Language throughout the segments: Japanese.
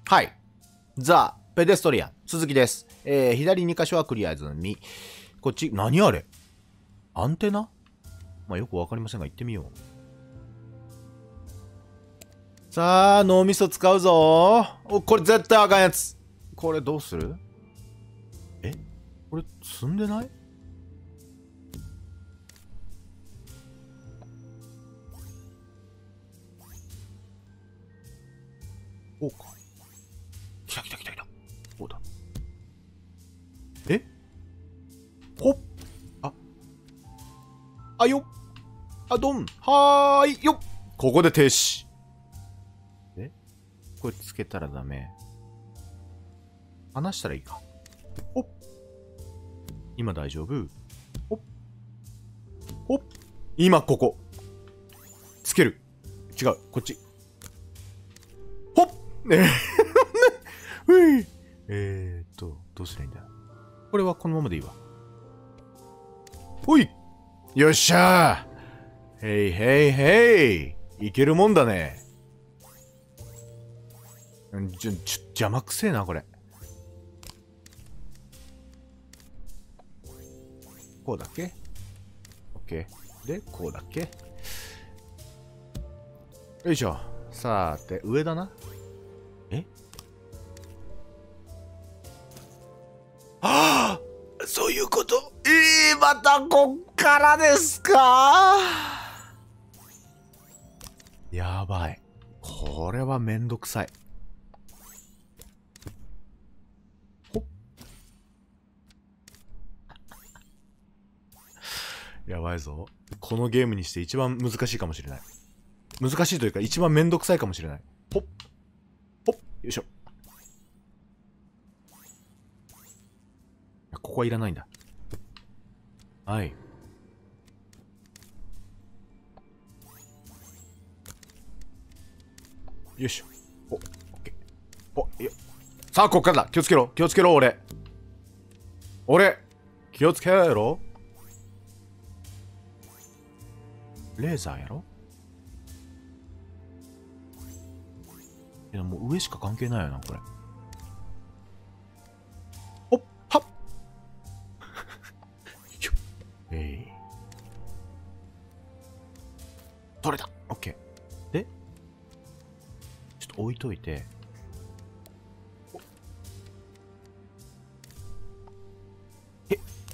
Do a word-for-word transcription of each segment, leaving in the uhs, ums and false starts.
はい。ザ・ペデストリアン、鈴木です。えー、左に箇所はクリア済み。こっち、何あれアンテナまあ、よくわかりませんが、行ってみよう。さあ、脳みそ使うぞー。お、これ絶対あかんやつ。これどうする？えこれ積んでない？こうか。来た来た来た来た。こうだ。えほっ。あ。あよっ。あ、どん。はーい。よっ。ここで停止。えこれつけたらダメ。離したらいいか。ほっ。今大丈夫。ほっ。ほっ。今ここ。つける。違う。こっち。ほっ。ねえ。えーっと、どうすりゃいいんだ。これはこのままでいいわ。ほい。よっしゃー。へいへいへい。いけるもんだね。ちょ、ちょ、邪魔くせえな、これ。こうだっけ？ OK。で、こうだっけ？よいしょ。さーて、上だな。え？はあ！そういうこと？ええー、またこっからですか？やばい。これはめんどくさい。ほっ。やばいぞ。このゲームにして一番難しいかもしれない。難しいというか一番めんどくさいかもしれない。ほっ。ほっ。よいしょ。ここはいらないんだ。はい。よいしょ。お、オッケー。お、いや。さあ、こっからだ。気をつけろ。気をつけろ、俺。俺。気をつけろ。レーザーやろ？いや、もう上しか関係ないよな、これ。おっ、はっ。えい。取れた。オッケー。で、ちょっと置いといて。え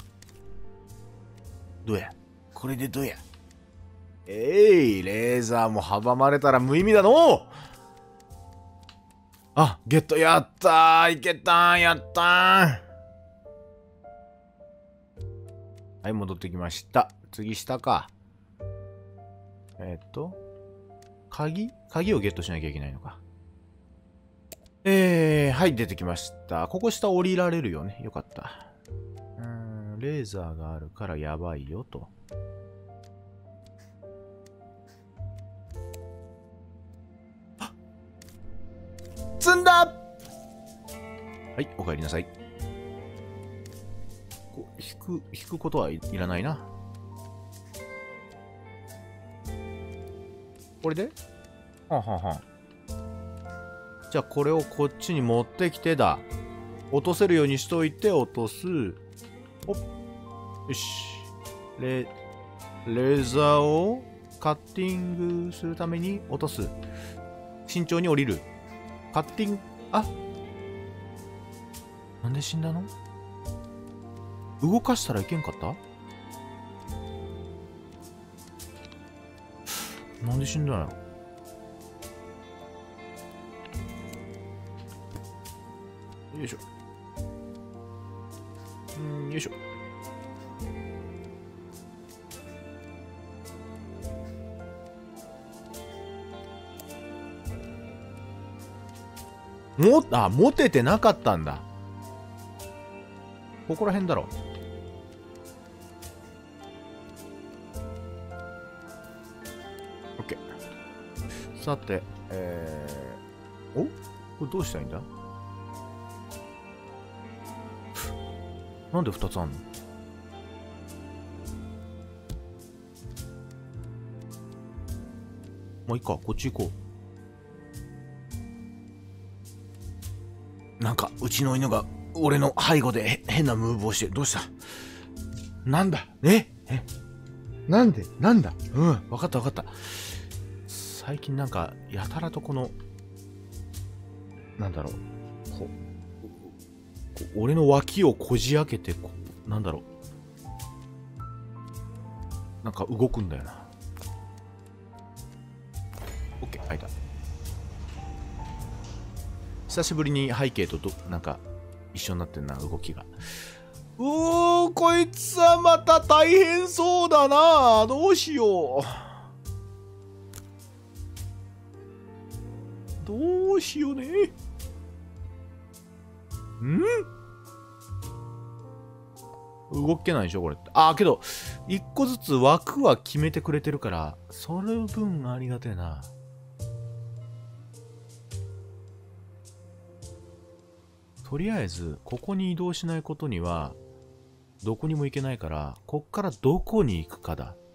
どうや？これでどうや？えい、レーザーも阻まれたら無意味だのう。あ、ゲット、やったー、いけたー、やったー。はい、戻ってきました。次下か。えー、っと、鍵鍵をゲットしなきゃいけないのか。えー、はい、出てきました。ここ下降りられるよね。よかった。うーん、レーザーがあるからやばいよと。積んだ！はい、お帰りなさい。こう引く、引くことはい、いらないな。これではんはんはん。じゃあこれをこっちに持ってきてだ。落とせるようにしといて落とす。ほっ。よし。レ、レーザーをカッティングするために落とす。慎重に降りる。カッティング、あ、なんで死んだの？動かしたらいけんかった？なんで死んだのよ。よいしょ。うん、よいしょ。も、あ、持ててなかったんだ。ここら辺だろ。オッケー。さて、えー、お？これどうしたらいいんだ？なんでふたつあんの？まあいいか、こっち行こう。 なんか、うちの犬が俺の背後で変なムーブをしてる。どうした？なんだ？え？え？なんで？なんだ？うん、わかったわかった。最近なんか、やたらとこの、なんだろう、こう、俺の脇をこじ開けて、こう、なんだろう。なんか動くんだよな。オッケー、開いた。久しぶりに背景とど、なんか、一緒になってんな、動きが。うー、こいつはまた大変そうだな。どうしよう。どうしようね。ん？動けないでしょこれって。ああ、けど、一個ずつ枠は決めてくれてるから、その分ありがてえな。とりあえず、ここに移動しないことには、どこにも行けないから、こっからどこに行くかだ。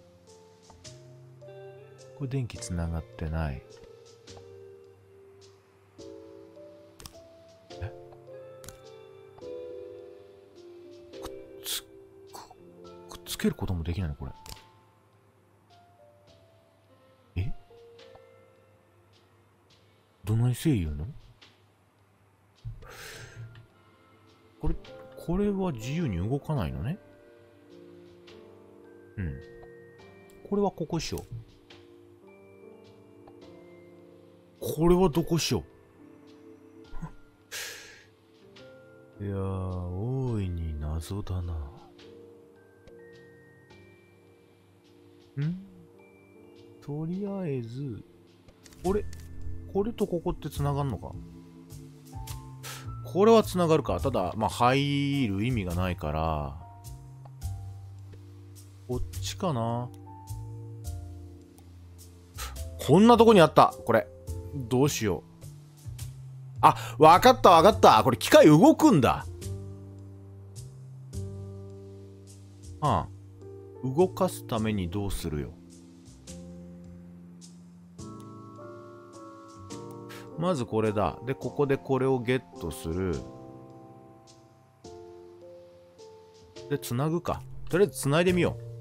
これ電気つながってない。え？くっつ、く、くっつけることもできないのこれ。え？どないせい言うの？これ、これは自由に動かないのね。うん。これはここしよう。これはどこしよう。いやー、大いに謎だな。ん？とりあえず、これ、これとここって繋がんのか？これは繋がるか。ただ、まあ、入る意味がないから、こっちかな。こんなとこにあった。これ。どうしよう。あ、わかったわかった。これ機械動くんだ。ああ。動かすためにどうするよ。まずこれだ。で、ここでこれをゲットする。で、つなぐか。とりあえずつないでみよう。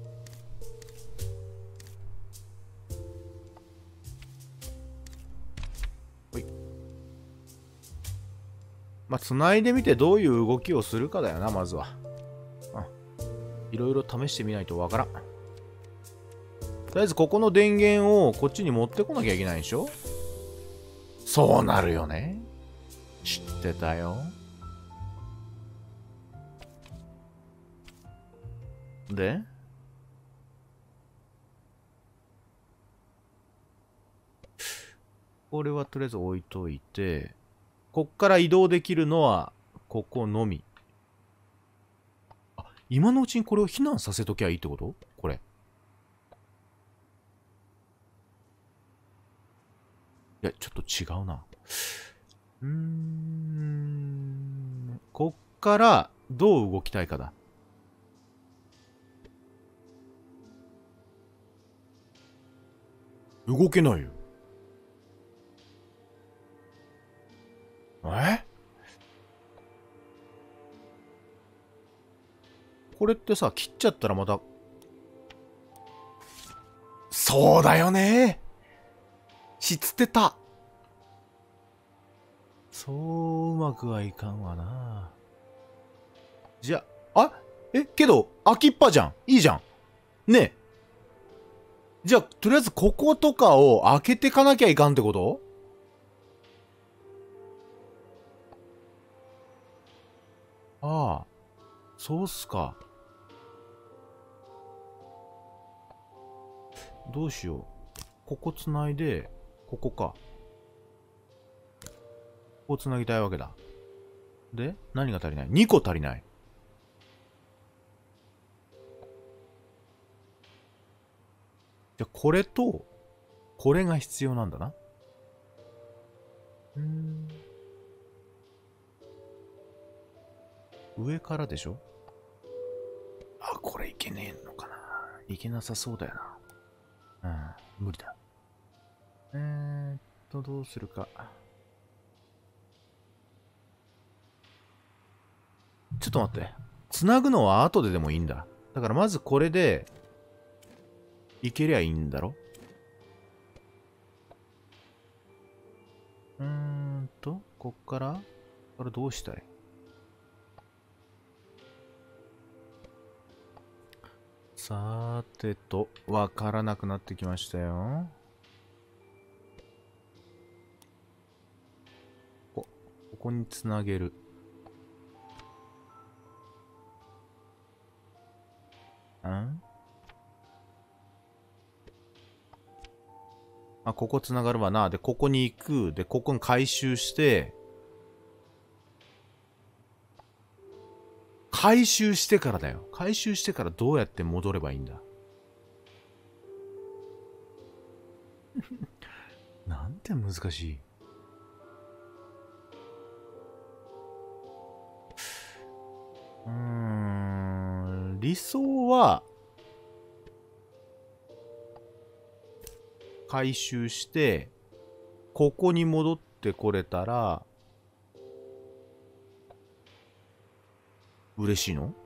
まあ、繋いでみてどういう動きをするかだよな、まずは。あ、いろいろ試してみないとわからん。とりあえずここの電源をこっちに持ってこなきゃいけないでしょ？そうなるよね。知ってたよ。で、これはとりあえず置いといて、こっから移動できるのはここのみ。あ、今のうちにこれを避難させときゃいいってこと？これ。いや、ちょっと違うな。うーん。こっからどう動きたいかだ。動けないよ。え？これってさ、切っちゃったらまた。そうだよね。しつてた。そううまくはいかんわな。じゃあ、あえけど、開きっぱじゃん。いいじゃん。ねえ。じゃあ、とりあえずこことかを開けてかなきゃいかんってこと？ああ、そうっすか。どうしよう。ここつないで、ここか。ここつなぎたいわけだ。で、何が足りない？ に 個足りない。じゃあ、これと、これが必要なんだな。うーん。上からでしょ？あ、これいけねえのかな。いけなさそうだよな。うん、無理だ。えーっと、どうするか。 ちょっと待って。繋ぐのは後ででもいいんだ。だからまずこれで、いけりゃいいんだろ？うーんと、こっから、これどうしたい？さーてと、わからなくなってきましたよ。こ、ここにつなげる。ん？あ、ここつながるわな。で、ここに行く。で、ここに回収して、回収してからだよ。回収してからどうやって戻ればいいんだ。なんて難しい。うーん、理想は、回収して、ここに戻ってこれたら、嬉しいの？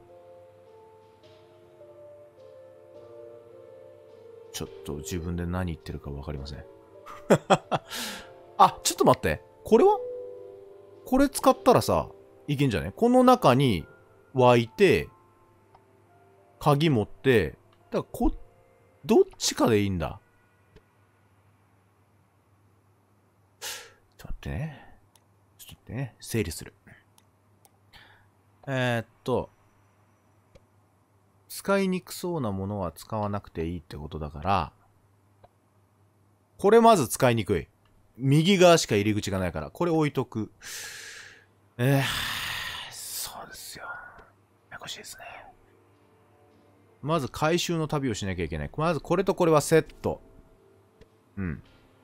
ちょっと自分で何言ってるか分かりません。あ、ちょっと待って。これはこれ使ったらさ、いけんじゃね？この中に湧いて、鍵持って、だからこ、どっちかでいいんだ。ちょっと待ってね。ちょっと待ってね。整理する。えー、っと、使いにくそうなものは使わなくていいってことだから、これまず使いにくい。右側しか入り口がないから、これ置いとく。えー、そうですよ。ややこしいですね。まず回収の旅をしなきゃいけない。まずこれとこれはセット。うん。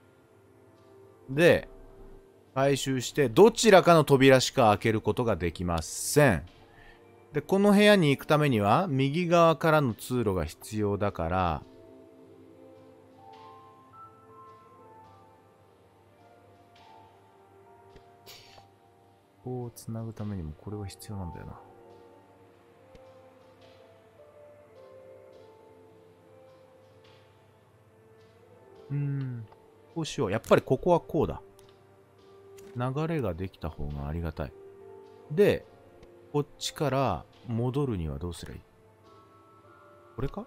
で、回収して、どちらかの扉しか開けることができません。で、この部屋に行くためには、右側からの通路が必要だから、ここをつなぐためにもこれは必要なんだよな。うーん。こうしよう。やっぱりここはこうだ。流れができた方がありがたい。で、こっちから戻るにはどうすればいい？これか？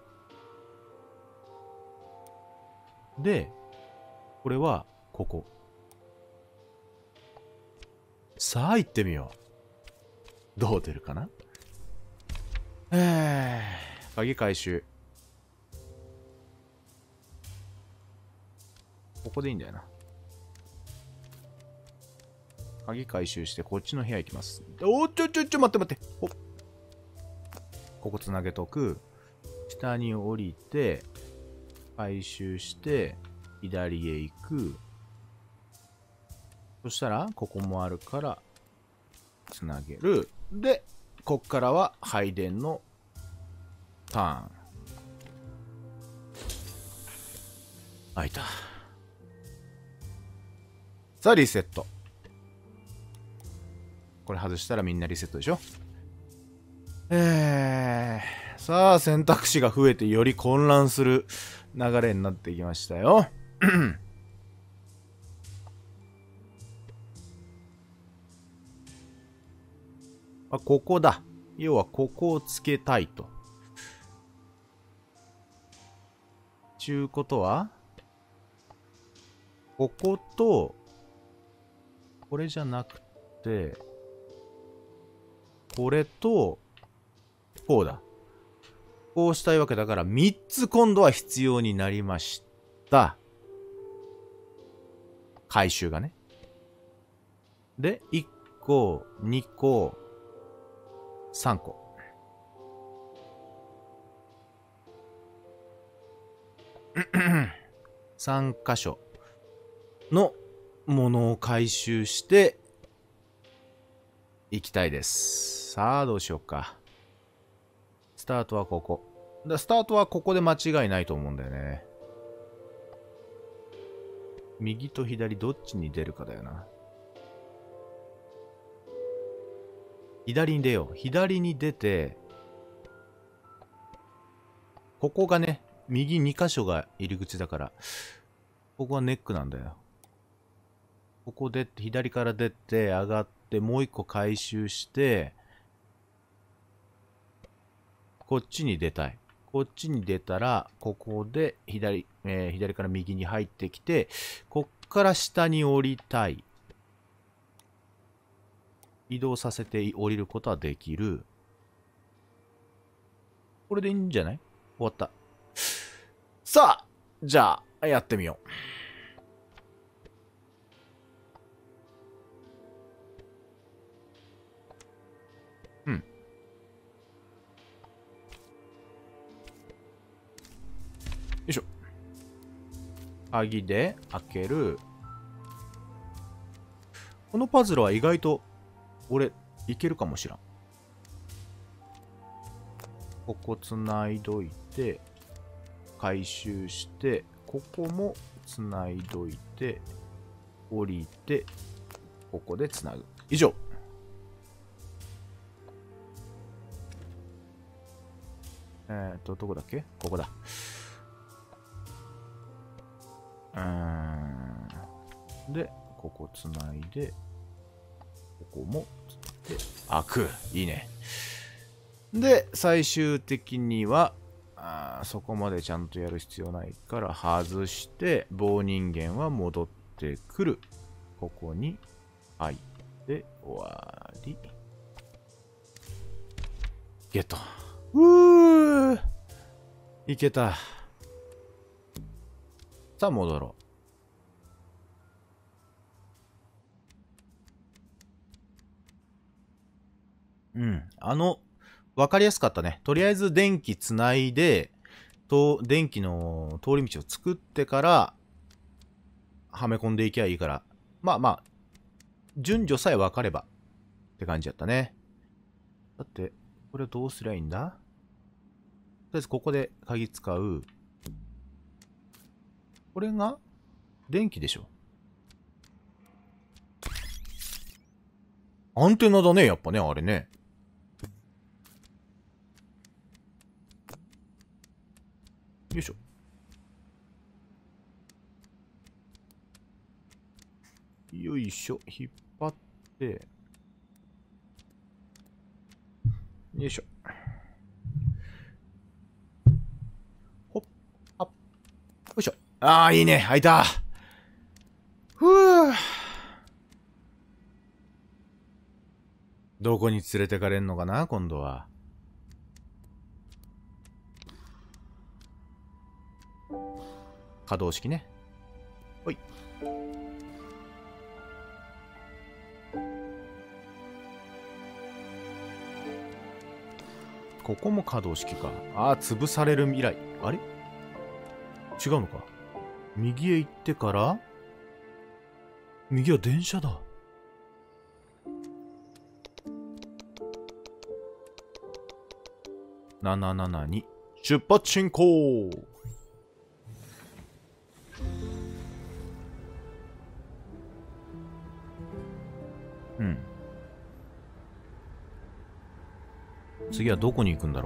で、これはここ。さあ行ってみよう。どう出るかな？えー、鍵回収。ここでいいんだよな。鍵回収してこっちの部屋行きます。おーちょちょちょ待って待って。おここつなげとく。下に降りて、回収して、左へ行く。そしたら、ここもあるから、つなげる。で、こっからは配電のターン。開いた。さあ、リセット。これ外したらみんなリセットでしょ？えー、さあ、選択肢が増えてより混乱する流れになってきましたよ。あ、ここだ。要はここをつけたいと。ちゅうことは、ここと、これじゃなくて、これと、こうだ。こうしたいわけだから、みっつ今度は必要になりました。回収がね。で、いっこ、にこ、さんこ。さん箇所のものを回収していきたいです。さあ、どうしようか。スタートはここ。だスタートはここで間違いないと思うんだよね。右と左どっちに出るかだよな。 左に出よう。左に出て、ここがね、右に箇所が入り口だから、ここはネックなんだよ。ここで、左から出て、上がって、もう一個回収して、こっちに出たい。こっちに出たら、ここで左、えー、左から右に入ってきて、こっから下に降りたい。移動させて降りることはできる。これでいいんじゃない？終わった。さあ、じゃあ、やってみよう。うん。よいしょ。鍵で開ける。このパズルは意外と、俺、いけるかもしらん。ここつないどいて、回収して、ここもつないどいて、降りて、ここでつなぐ。以上。えっと、どこだっけ？ここだ。うーん。で、ここつないで、ここもつないで、開く。いいね。で、最終的には、あそこまでちゃんとやる必要ないから外して、棒人間は戻ってくる。ここに入って終わり。ゲット。うーいけた。さあ戻ろう。うん。あの、わかりやすかったね。とりあえず電気つないで、と、電気の通り道を作ってから、はめ込んでいけばいいから。まあまあ、順序さえ分かれば、って感じやったね。だって、これどうすりゃいいんだ？とりあえずここで鍵使う。これが、電気でしょ。アンテナだね、やっぱね、あれね。よいしょ。よいしょ。引っ張って。よいしょ。ほっ、あっ。よいしょ。ああ、いいね。開いた。ふぅ。どこに連れてかれんのかな、今度は。可動式ね。ほい。ここも可動式か。ああ、潰される未来。あれ？違うのか。右へ行ってから、右は電車だ。ななななに出発進行。うん。次はどこに行くんだろ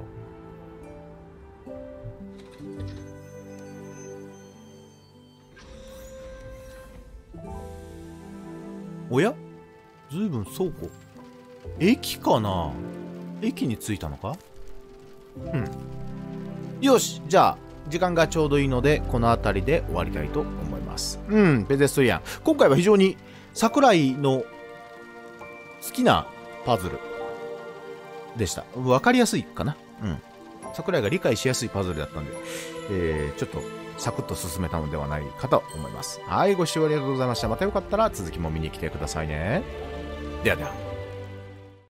う。おや？ずいぶん倉庫。駅かな？駅に着いたのか？うん。よし、じゃあ、時間がちょうどいいので、この辺りで終わりたいと思います。うん、ペデストリアン。今回は非常に桜井の好きなパズルでした。わかりやすいかな。うん。桜井が理解しやすいパズルだったんで、えー、ちょっとサクッと進めたのではないかと思います。はい、ご視聴ありがとうございました。またよかったら続きも見に来てくださいね。ではでは。